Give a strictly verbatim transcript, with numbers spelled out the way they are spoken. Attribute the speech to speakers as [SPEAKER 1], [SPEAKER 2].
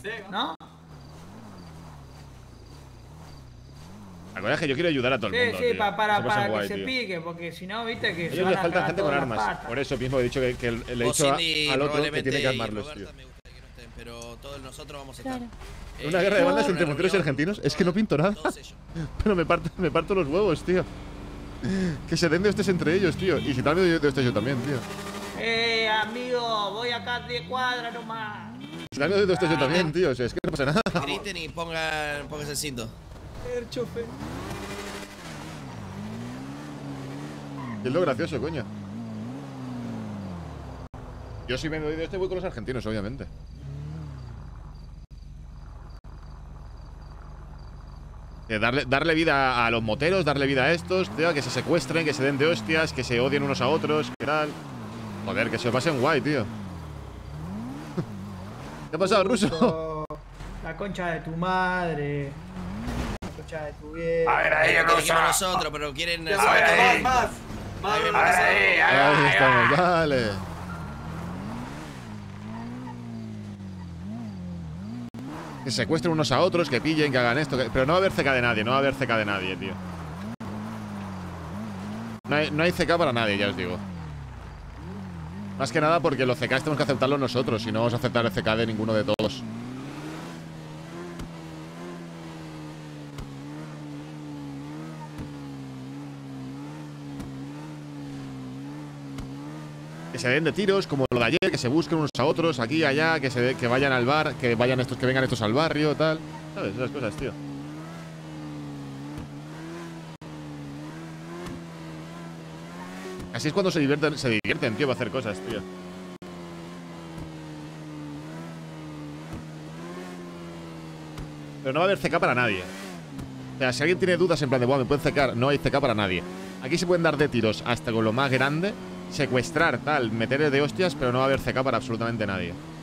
[SPEAKER 1] ¿No?
[SPEAKER 2] La cosa es que yo quiero ayudar a todo el
[SPEAKER 1] Sí,
[SPEAKER 2] mundo.
[SPEAKER 1] sí,
[SPEAKER 2] tío.
[SPEAKER 1] pa- para,
[SPEAKER 2] Se
[SPEAKER 1] para
[SPEAKER 2] pasan
[SPEAKER 1] que
[SPEAKER 2] guay,
[SPEAKER 1] se
[SPEAKER 2] tío.
[SPEAKER 1] pique, porque si no, viste que
[SPEAKER 2] A
[SPEAKER 1] se
[SPEAKER 2] ellos
[SPEAKER 1] van
[SPEAKER 2] les
[SPEAKER 1] a
[SPEAKER 2] faltan
[SPEAKER 1] cagar
[SPEAKER 2] gente con
[SPEAKER 1] todas las
[SPEAKER 2] armas.
[SPEAKER 1] patas.
[SPEAKER 2] Por eso mismo he dicho que, que le he
[SPEAKER 3] O
[SPEAKER 2] dicho a-
[SPEAKER 3] Cindy,
[SPEAKER 2] al otro que
[SPEAKER 3] probablemente,
[SPEAKER 2] tiene que
[SPEAKER 3] y
[SPEAKER 2] armarlos,
[SPEAKER 3] Roberta
[SPEAKER 2] tío.
[SPEAKER 3] me gustaría que no estén, pero todos nosotros vamos a estar.
[SPEAKER 4] Claro.
[SPEAKER 3] Eh,
[SPEAKER 2] Una guerra de bandas
[SPEAKER 3] una
[SPEAKER 2] entre monteros y
[SPEAKER 3] reunión
[SPEAKER 2] argentinos.
[SPEAKER 3] con
[SPEAKER 2] Es que no
[SPEAKER 3] todas-
[SPEAKER 2] pinto nada.
[SPEAKER 3] todos ellos.
[SPEAKER 2] Pero me parto, me parto los huevos, tío. Que se den de hostias entre ellos, tío. Y si tal vez de hostias yo también, tío.
[SPEAKER 1] Eh, amigo, voy acá a diez cuadras nomás.
[SPEAKER 2] Si tal vez de hostias yo también, tío. O sea, es que no pasa nada.
[SPEAKER 3] Griten y pongan, pónganse el cinto.
[SPEAKER 1] El chofer.
[SPEAKER 2] Es lo gracioso, coño. Yo si me doy de este voy con los argentinos, obviamente. Eh, darle, darle vida a los moteros, darle vida a estos, tío, que se secuestren, que se den de hostias, que se odien unos a otros, que tal. Joder, que se lo pasen guay, tío. ¿Qué ha pasado, Ruso?
[SPEAKER 1] La concha de tu madre. La concha de tu vieja.
[SPEAKER 5] A ver ahí,
[SPEAKER 3] Eh, que dijimos
[SPEAKER 5] Rosa.
[SPEAKER 3] nosotros, pero quieren
[SPEAKER 5] A
[SPEAKER 3] hacer
[SPEAKER 5] ver
[SPEAKER 3] todo.
[SPEAKER 5] ahí.
[SPEAKER 6] Más, más,
[SPEAKER 3] Ahí
[SPEAKER 6] más.
[SPEAKER 3] vemos
[SPEAKER 5] A ver
[SPEAKER 3] nosotros.
[SPEAKER 5] ahí,
[SPEAKER 2] Ahí
[SPEAKER 5] ahí,
[SPEAKER 2] estamos,
[SPEAKER 5] ahí.
[SPEAKER 2] dale. Que secuestren unos a otros, que pillen, que hagan esto. que- Pero no va a haber C K de nadie, no va a haber C K de nadie, tío. No hay, no hay C K para nadie, ya os digo. Más que nada porque los C Ks tenemos que aceptarlos nosotros. Si no vamos a aceptar el C K de ninguno de todos. Que se den de tiros, como lo de ayer, que se busquen unos a otros, aquí, allá, que se de- que vayan al bar, que vayan estos, que vengan estos al barrio, tal. ¿Sabes? Esas cosas, tío. Así es cuando se divierten, se divierten, tío, para hacer cosas, tío. Pero no va a haber C K para nadie. O sea, si alguien tiene dudas en plan de, "Buah, me pueden C K", no hay C K para nadie. Aquí se pueden dar de tiros hasta con lo más grande, secuestrar, tal, meter de hostias, pero no va a haber C K para absolutamente nadie.